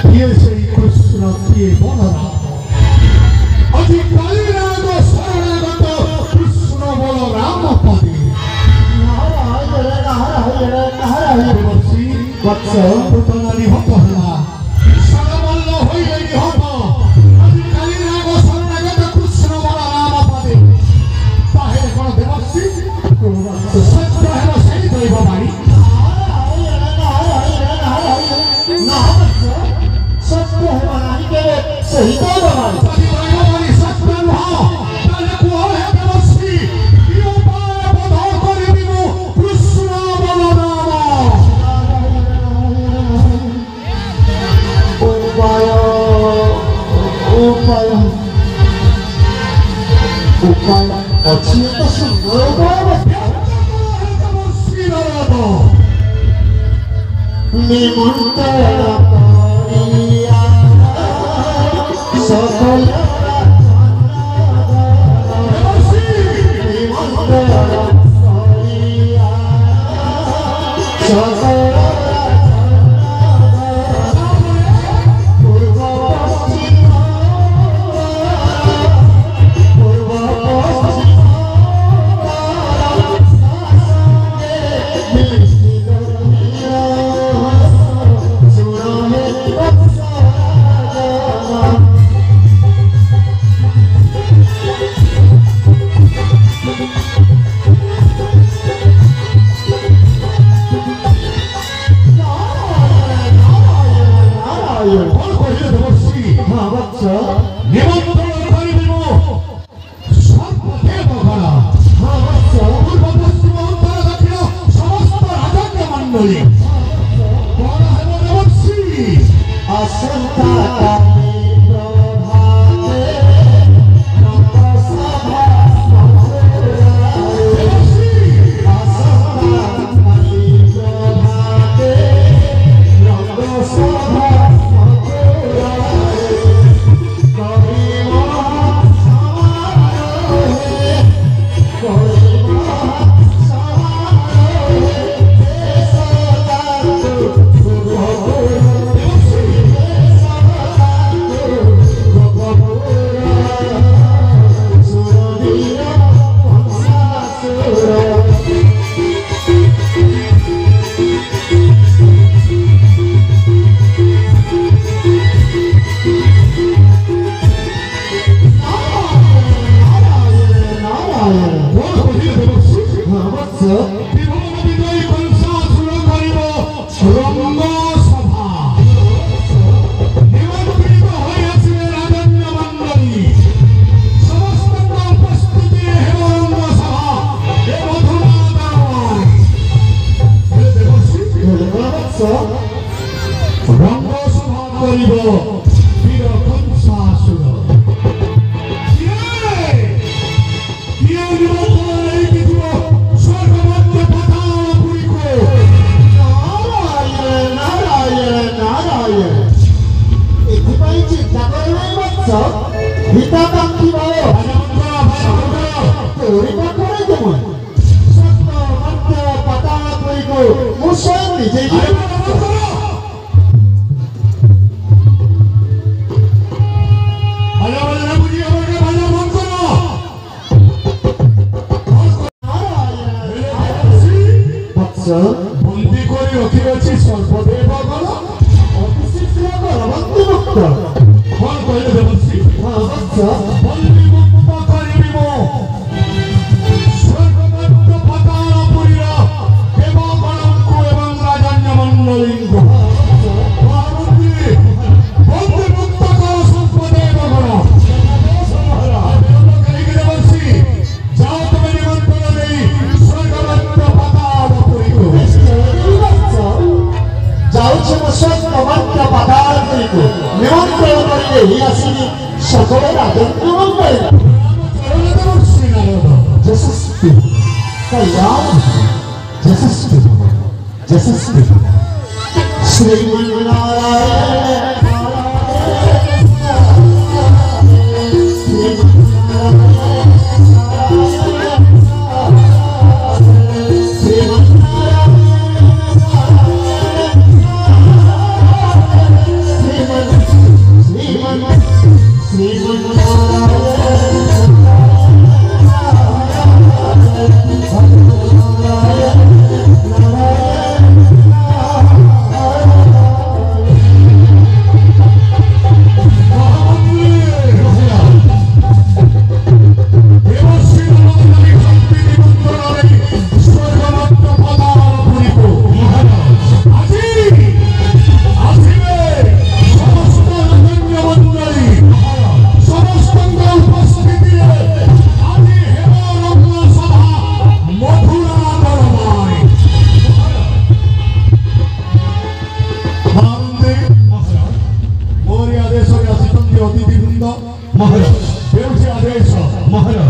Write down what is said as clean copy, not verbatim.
किए से कृष्ण किए बलराम अति कालीनाग शरणागत कृष्ण बलराम पदे देवर्षि वत्स पुतना निहत हला सगमल्ल होइले निहत अति कालीनाग शरणागत कृष्ण बलराम पदे ताहे कोन देवर्षि सत्य हेलो सही दैव बाणी सत्य है बनानी के सही तो बनानी सही बनानी सत्य नुहा ताले को है देवर्षि यो पाए बधा करिबि मु कृष्ण बलराम उपाय उपाय उपाय अच्छी तो सुंदर उपाय देवर्षि बलराम निमंत्रण बंदी कोई रखी अछि सर्वदेव गण अति शीघ्र करवंती मुक्त कौन कहले देवर्षि हां वत्स बंदी मुक्त करिबि मो स्वर्गमत्त पतालपुरीरा देवगणଙ୍କୁ एवं राजन्य मंडलीଙ୍କୁ बंदी मुक्त कर सर्वदेव गण कहिके देवर्षि जाओ तुम निमंत्रण देई स्वर्गमत्त पतालपुरीको जाउछे म स्वर्गमत्त पतालपुरीको निमंत्रण करिले हि आसी सकल राजन्य मंडली जसस्ति कल्याण जसस्ति श्रीमन्नारायण अतिथिवृंद महाराज देवचे आदेश महाराज